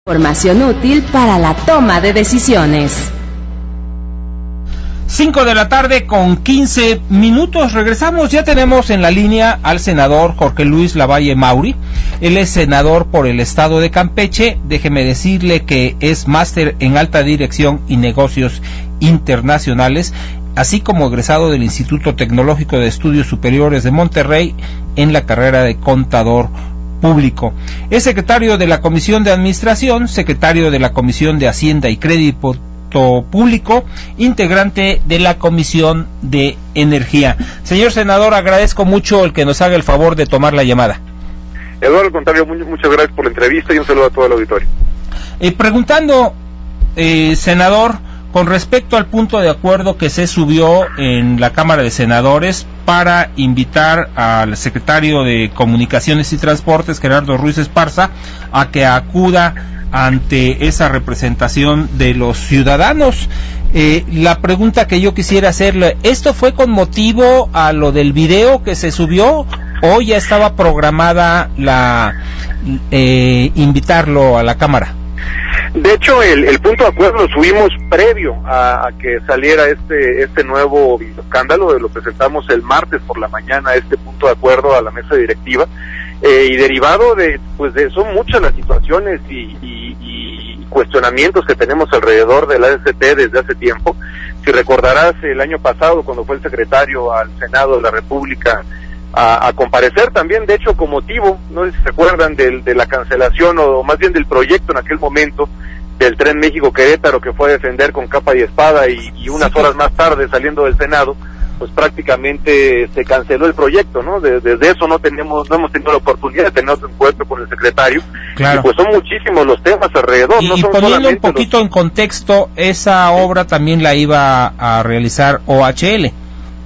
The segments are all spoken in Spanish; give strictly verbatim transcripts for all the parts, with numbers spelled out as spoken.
Información útil para la toma de decisiones. cinco de la tarde con quince minutos, regresamos, ya tenemos en la línea al senador Jorge Luis Lavalle Mauri. Él es senador por el estado de Campeche, déjeme decirle que es máster en alta dirección y negocios internacionales, así como egresado del Instituto Tecnológico de Estudios Superiores de Monterrey en la carrera de contador público. Es secretario de la Comisión de Administración, secretario de la Comisión de Hacienda y Crédito Público, integrante de la Comisión de Energía. Señor senador, agradezco mucho el que nos haga el favor de tomar la llamada. Eduardo, al contrario, muchas gracias por la entrevista y un saludo a todo el auditorio. Eh, preguntando, eh, senador, con respecto al punto de acuerdo que se subió en la Cámara de Senadores para invitar al secretario de Comunicaciones y Transportes, Gerardo Ruiz Esparza, a que acuda ante esa representación de los ciudadanos. Eh, la pregunta que yo quisiera hacerle, ¿esto fue con motivo a lo del video que se subió o ya estaba programada la eh, invitarlo a la Cámara? De hecho, el, el punto de acuerdo lo subimos previo a, a que saliera este este nuevo escándalo. Lo presentamos el martes por la mañana, este punto de acuerdo a la mesa directiva, eh, y derivado de, pues de, son muchas las situaciones y, y, y cuestionamientos que tenemos alrededor del A D C T desde hace tiempo. Si recordarás, el año pasado, cuando fue el secretario al Senado de la República A, a comparecer también, de hecho, con motivo, no sé si se acuerdan, del, de la cancelación, o más bien del proyecto en aquel momento, del Tren México-Querétaro, que fue a defender con capa y espada, y, y unas sí, horas más tarde, saliendo del Senado, pues prácticamente se canceló el proyecto, ¿no? De, desde eso no tenemos, no hemos tenido la oportunidad de tener otro encuentro con el secretario, claro. Y pues son muchísimos los temas alrededor. Y, no y son poniendo un poquito los... en contexto, esa obra también la iba a realizar O H L.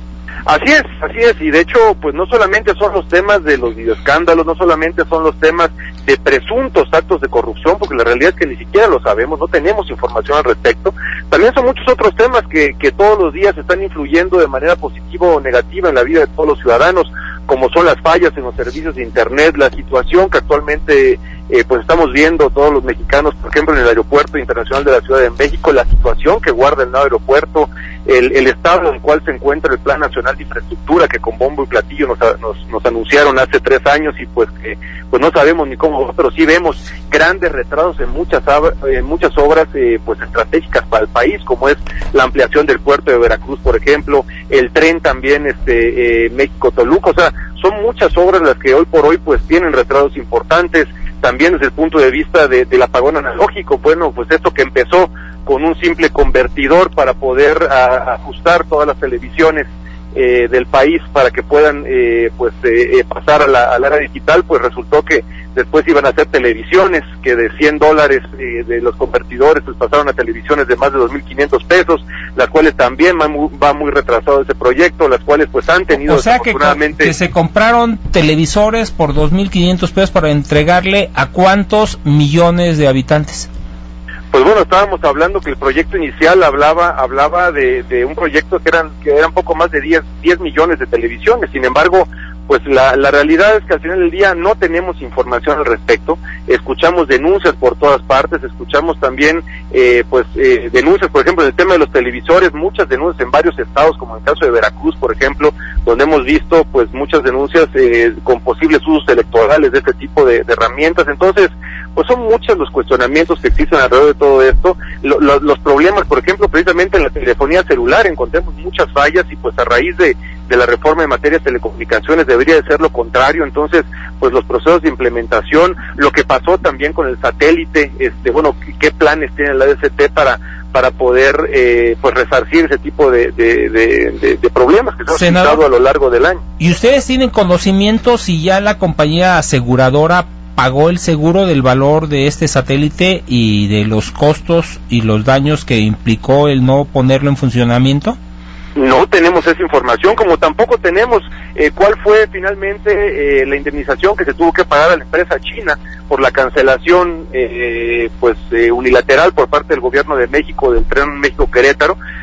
Así es, así es, y de hecho, pues no solamente son los temas de los videoescándalos, no solamente son los temas de presuntos actos de corrupción, porque la realidad es que ni siquiera lo sabemos, no tenemos información al respecto, también son muchos otros temas que, que todos los días están influyendo de manera positiva o negativa en la vida de todos los ciudadanos, como son las fallas en los servicios de internet, la situación que actualmente eh, pues estamos viendo todos los mexicanos, por ejemplo en el Aeropuerto Internacional de la Ciudad de México, la situación que guarda el nuevo aeropuerto, el, el estado en el cual se encuentra el Plan Nacional de Infraestructura, que con bombo y platillo nos, nos, nos anunciaron hace tres años y pues que pues no sabemos ni cómo va, pero sí vemos grandes retrasos en muchas en muchas obras eh, pues estratégicas para el país, como es la ampliación del puerto de Veracruz, por ejemplo, el tren también este eh, México-Toluca, o sea, son muchas obras las que hoy por hoy pues tienen retrasos importantes. También desde el punto de vista de, del apagón analógico, bueno, pues esto que empezó con un simple convertidor para poder a, ajustar todas las televisiones eh, del país para que puedan eh, pues eh, pasar a la, al área digital, pues resultó que después iban a hacer televisiones que de cien dólares eh, de los convertidores pues pasaron a televisiones de más de dos mil quinientos pesos, las cuales también va muy, va muy retrasado ese proyecto, las cuales pues han tenido o sea desafortunadamente... que, que se compraron televisores por dos mil quinientos pesos para entregarle a cuántos millones de habitantes. Pues bueno, estábamos hablando que el proyecto inicial hablaba hablaba de, de un proyecto que eran que eran poco más de diez millones de televisiones. Sin embargo, pues la, la realidad es que al final del día no tenemos información al respecto. Escuchamos denuncias por todas partes, escuchamos también eh, pues eh, denuncias, por ejemplo, en el tema de los televisores, muchas denuncias en varios estados, como en el caso de Veracruz, por ejemplo, donde hemos visto pues muchas denuncias eh, con posibles usos electorales de este tipo de, de herramientas. Entonces, pues son muchos los cuestionamientos que existen alrededor de todo esto, lo, lo, los problemas, por ejemplo, precisamente en la telefonía celular encontramos muchas fallas y pues a raíz de, de la reforma en materia de telecomunicaciones debería de ser lo contrario. Entonces, pues los procesos de implementación, lo que pasó también con el satélite, este, bueno, qué, qué planes tiene la A D C T para para poder eh, pues resarcir ese tipo de, de, de, de, de problemas que se han presentado a lo largo del año. ¿Y ustedes tienen conocimiento si ya la compañía aseguradora pagó el seguro del valor de este satélite y de los costos y los daños que implicó el no ponerlo en funcionamiento? No tenemos esa información, como tampoco tenemos eh, cuál fue finalmente eh, la indemnización que se tuvo que pagar a la empresa china por la cancelación eh, pues eh, unilateral por parte del gobierno de México del tren México-Querétaro,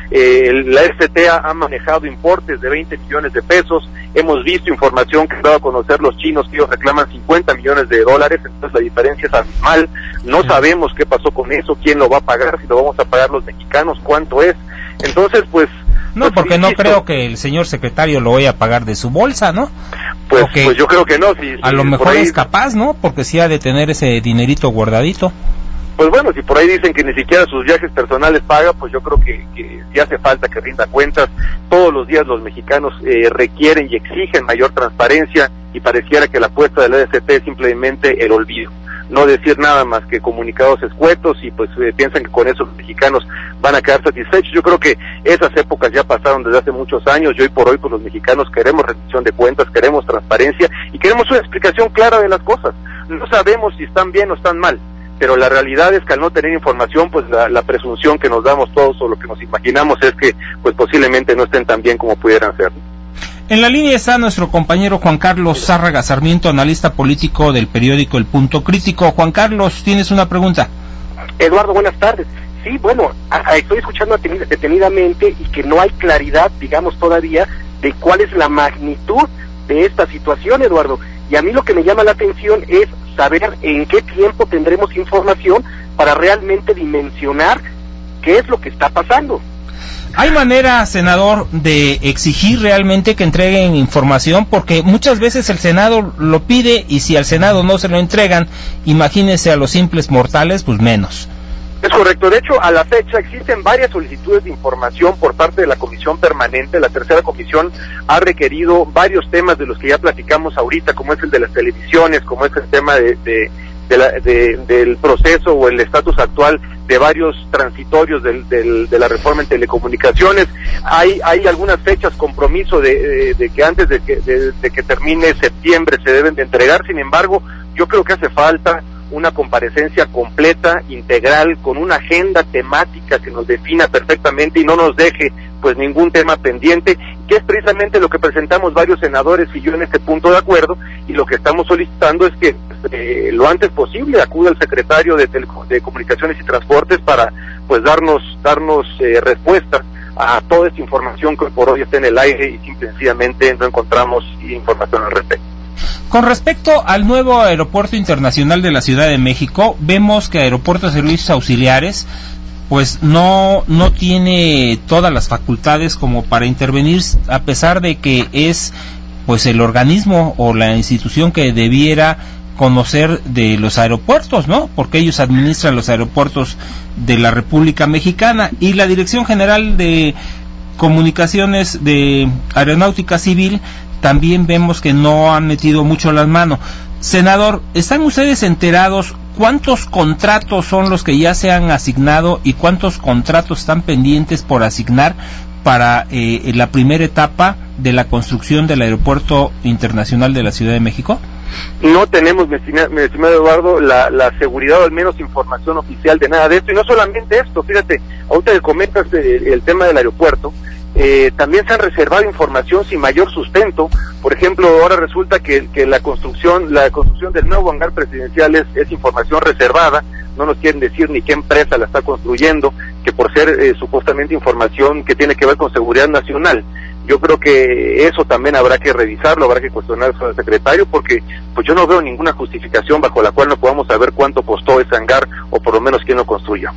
eh, la S T ha, ha manejado importes de veinte millones de pesos, hemos visto información que han dado a conocer los chinos que ellos reclaman cincuenta millones de dólares, entonces la diferencia es abismal, no sabemos qué pasó con eso, quién lo va a pagar, si lo vamos a pagar los mexicanos, cuánto es, entonces pues... No, porque no creo que el señor secretario lo vaya a pagar de su bolsa, ¿no? Pues, pues yo creo que no. Si, a si lo mejor ahí, es capaz, ¿no? Porque sí ha de tener ese dinerito guardadito. Pues bueno, si por ahí dicen que ni siquiera sus viajes personales paga, pues yo creo que, que sí hace falta que rinda cuentas. Todos los días los mexicanos eh, requieren y exigen mayor transparencia y pareciera que la apuesta de la S T es simplemente el olvido. No decir nada más que comunicados escuetos y pues eh, piensan que con eso los mexicanos van a quedar satisfechos. Yo creo que esas épocas ya pasaron desde hace muchos años y hoy por hoy pues los mexicanos queremos rendición de cuentas, queremos transparencia y queremos una explicación clara de las cosas. No sabemos si están bien o están mal, pero la realidad es que al no tener información pues la, la presunción que nos damos todos o lo que nos imaginamos es que pues posiblemente no estén tan bien como pudieran ser. En la línea está nuestro compañero Juan Carlos Zárraga Sarmiento, analista político del periódico El Punto Crítico. Juan Carlos, ¿tienes una pregunta? Eduardo, buenas tardes. Sí, bueno, a, a, estoy escuchando detenidamente y que no hay claridad, digamos, todavía de cuál es la magnitud de esta situación, Eduardo. Y a mí lo que me llama la atención es saber en qué tiempo tendremos información para realmente dimensionar qué es lo que está pasando. ¿Hay manera, senador, de exigir realmente que entreguen información? Porque muchas veces el Senado lo pide y si al Senado no se lo entregan, imagínese a los simples mortales, pues menos. Es correcto, de hecho a la fecha existen varias solicitudes de información por parte de la Comisión Permanente. La tercera comisión ha requerido varios temas de los que ya platicamos ahorita, como es el de las televisiones, como es el tema de... de De la, de, del proceso o el estatus actual de varios transitorios del, del, de la reforma en telecomunicaciones. Hay hay algunas fechas compromiso de, de, de que antes de que, de, de que termine septiembre se deben de entregar. Sin embargo, yo creo que hace falta una comparecencia completa, integral, con una agenda temática que nos defina perfectamente y no nos deje pues ningún tema pendiente, que es precisamente lo que presentamos varios senadores y yo en este punto de acuerdo, y lo que estamos solicitando es que eh, lo antes posible acuda el secretario de, Tele de Comunicaciones y Transportes para pues darnos darnos eh, respuesta a toda esta información que por hoy está en el aire y simple y sencillamente no encontramos información al respecto. Con respecto al nuevo Aeropuerto Internacional de la Ciudad de México, vemos que Aeropuertos de Servicios Auxiliares pues no no tiene todas las facultades como para intervenir, a pesar de que es pues el organismo o la institución que debiera conocer de los aeropuertos, ¿no? Porque ellos administran los aeropuertos de la República Mexicana y la Dirección General de Comunicaciones de Aeronáutica Civil también vemos que no han metido mucho las manos. Senador, ¿están ustedes enterados cuántos contratos son los que ya se han asignado y cuántos contratos están pendientes por asignar para eh, la primera etapa de la construcción del Aeropuerto Internacional de la Ciudad de México? No tenemos, mi estimado, mi estimado Eduardo, la, la seguridad o al menos información oficial de nada de esto, y no solamente esto, fíjate, ahorita que comentas el, el tema del aeropuerto, eh, también se han reservado información sin mayor sustento. Por ejemplo, ahora resulta que, que la construcción la construcción del nuevo hangar presidencial es, es información reservada, no nos quieren decir ni qué empresa la está construyendo, que por ser eh, supuestamente información que tiene que ver con seguridad nacional. Yo creo que eso también habrá que revisarlo, habrá que cuestionar al secretario, porque pues yo no veo ninguna justificación bajo la cual no podamos saber cuánto costó ese hangar, o por lo menos quién lo construyó.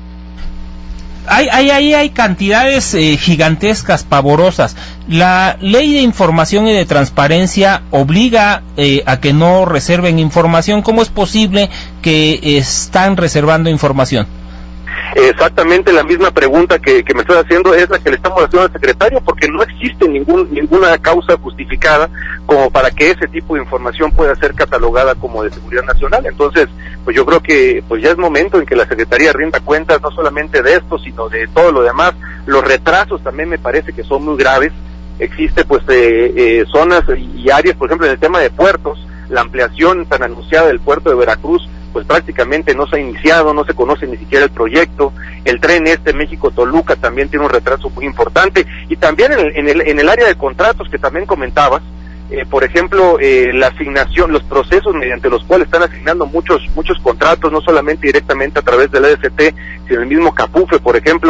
Hay, hay, hay, hay cantidades eh, gigantescas, pavorosas. La ley de información y de transparencia obliga eh, a que no reserven información. ¿Cómo es posible que están reservando información? Exactamente la misma pregunta que, que me estoy haciendo es la que le estamos haciendo al secretario, porque no existe ningún ninguna causa justificada como para que ese tipo de información pueda ser catalogada como de seguridad nacional. Entonces, pues yo creo que pues ya es momento en que la Secretaría rinda cuentas no solamente de esto, sino de todo lo demás. Los retrasos también me parece que son muy graves. Existe pues eh, eh, zonas y áreas, por ejemplo en el tema de puertos, la ampliación tan anunciada del puerto de Veracruz pues prácticamente no se ha iniciado, no se conoce ni siquiera el proyecto. El tren este México-Toluca también tiene un retraso muy importante, y también en el, en el, en el área de contratos que también comentabas, eh, por ejemplo, eh, la asignación, los procesos mediante los cuales están asignando muchos muchos contratos, no solamente directamente a través de la E S T, sino el mismo CAPUFE, por ejemplo,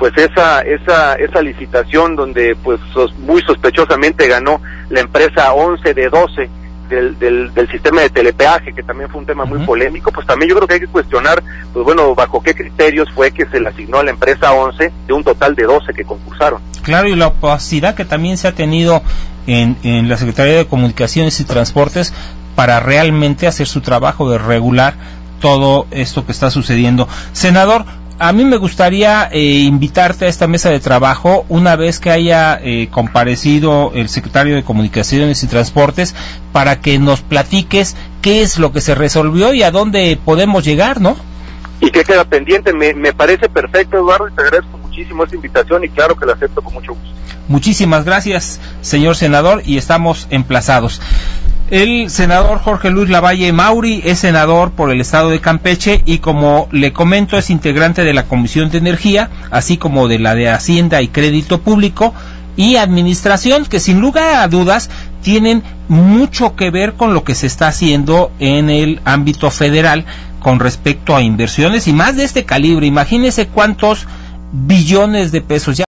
pues esa esa esa licitación donde pues sos, muy sospechosamente ganó la empresa once de doce del, del, del sistema de telepeaje, que también fue un tema muy uh-huh. polémico, pues también yo creo que hay que cuestionar, pues bueno, bajo qué criterios fue que se le asignó a la empresa once de un total de doce que concursaron. Claro, y la opacidad que también se ha tenido en, en la Secretaría de Comunicaciones y Transportes para realmente hacer su trabajo de regular todo esto que está sucediendo. Senador, a mí me gustaría eh, invitarte a esta mesa de trabajo una vez que haya eh, comparecido el secretario de Comunicaciones y Transportes para que nos platiques qué es lo que se resolvió y a dónde podemos llegar, ¿no? ¿Y qué queda pendiente? Me, me parece perfecto, Eduardo, y te agradezco muchísimo esta invitación y claro que la acepto con mucho gusto. Muchísimas gracias, señor senador, y estamos emplazados. El senador Jorge Luis Lavalle Mauri es senador por el estado de Campeche y, como le comento, es integrante de la Comisión de Energía, así como de la de Hacienda y Crédito Público y Administración, que sin lugar a dudas tienen mucho que ver con lo que se está haciendo en el ámbito federal con respecto a inversiones y más de este calibre. Imagínese cuántos billones de pesos ya